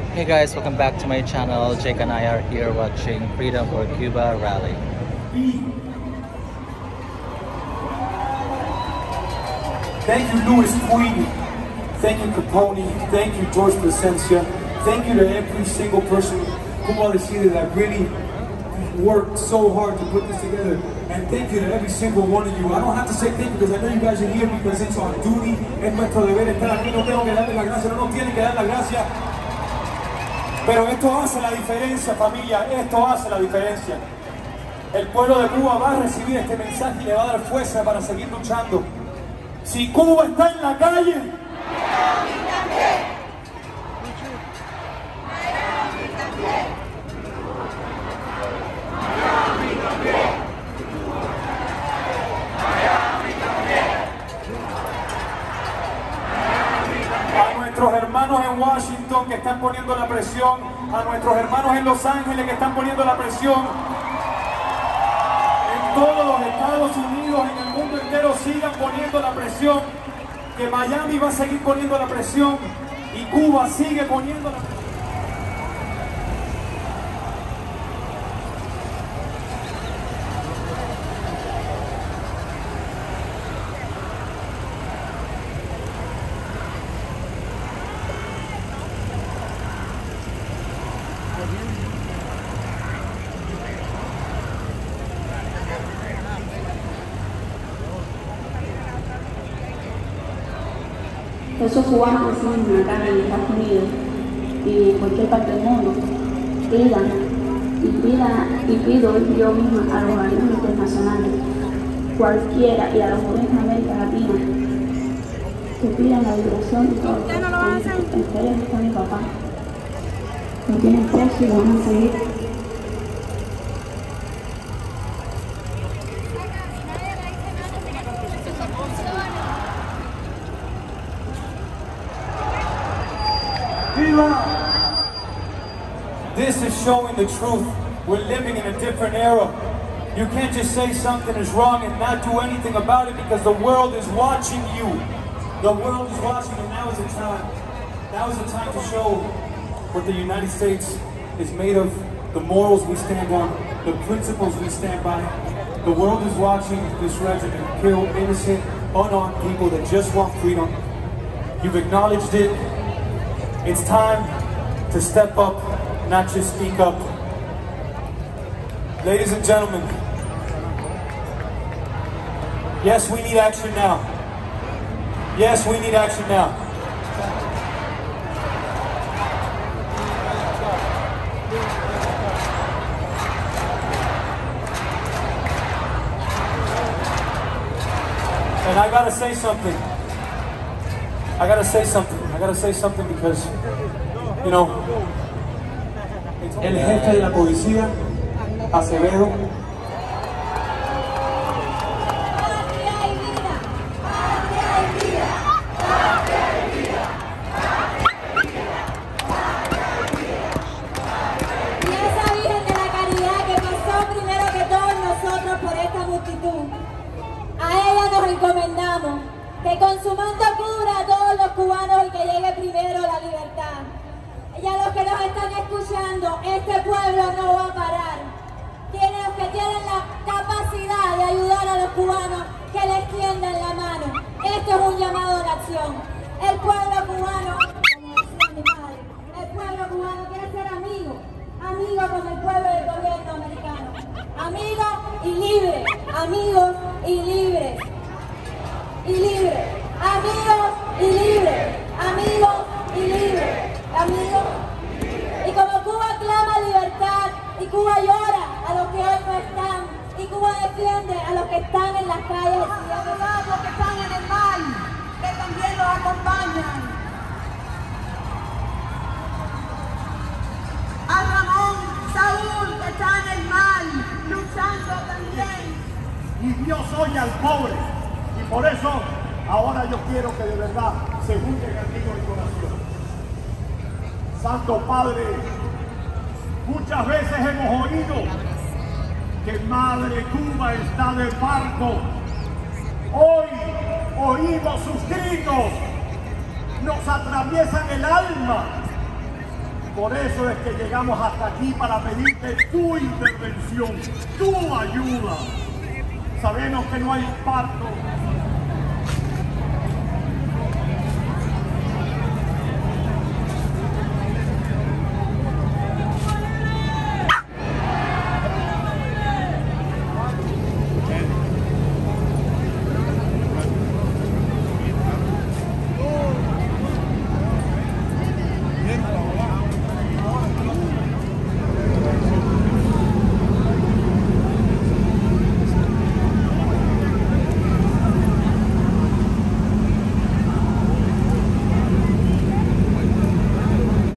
Hey guys, welcome back to my channel. Jake and I are here watching Freedom for Cuba rally. Thank you, Louis Queen. Thank you, Capone. Thank you, George Placencia. Thank you to every single person who decided that really worked so hard to put this together. And thank you to every single one of you. I don't have to say thank you because I know you guys are here because it's our duty. Es nuestro deber estar aquí. No tengo que darle la gracia, no nos tienen que dar la gracia. Pero esto hace la diferencia, familia. Esto hace la diferencia. El pueblo de Cuba va a recibir este mensaje y le va a dar fuerza para seguir luchando. Si Cuba está en la calle, a nuestros hermanos en Washington que están poniendo la presión, a nuestros hermanos en Los Ángeles que están poniendo la presión, en todos los Estados Unidos, en el mundo entero sigan poniendo la presión, que Miami va a seguir poniendo la presión y Cuba sigue poniendo la presión. Esos cubanos que siguen acá en Estados Unidos y en cualquier parte del mundo, pido yo misma a los organismos internacionales, cualquiera, y a los gobiernos de América Latina, que pidan la liberación de todos los países. Entre ellos está mi papá. Lo tienen preso y lo van a seguir. This is showing the truth. We're living in a different era. You can't just say something is wrong and not do anything about it because the world is watching you. The world is watching, and now is the time. Now is the time to show what the United States is made of, the morals we stand on, the principles we stand by. The world is watching this regiment kill innocent, unarmed people that just want freedom. You've acknowledged it. It's time to step up, not just speak up. Ladies and gentlemen, yes, we need action now. Yes, we need action now. And I gotta say something. I gotta say something because, you know, el jefe de la policía, Acevedo, encomendamos que con su manto cubra a todos los cubanos y que llegue primero la libertad. Y a los que nos están escuchando, este pueblo no va a parar. Los que tienen la capacidad de ayudar a los cubanos, que les tiendan la mano. Esto es un llamado a la acción. El pueblo cubano, como decía mi padre, el pueblo cubano quiere ser amigo con el pueblo del gobierno americano. Amigo y libre, amigos y libres. Y libre, amigos y libres, amigos y libres, amigos. Y como Cuba clama libertad, y Cuba llora a los que hoy no están, y Cuba defiende a los que están en las calles, y a los que están en el mal, que también los acompañan. A Ramón, Saúl, que está en el mal, luchando también. Y Dios oye al pobre. Y por eso, ahora yo quiero que de verdad se junten conmigo en oración. Santo Padre, muchas veces hemos oído que Madre Cuba está de parto. Hoy oímos sus gritos, nos atraviesan el alma. Por eso es que llegamos hasta aquí para pedirte tu intervención, tu ayuda. Sabemos que no hay parto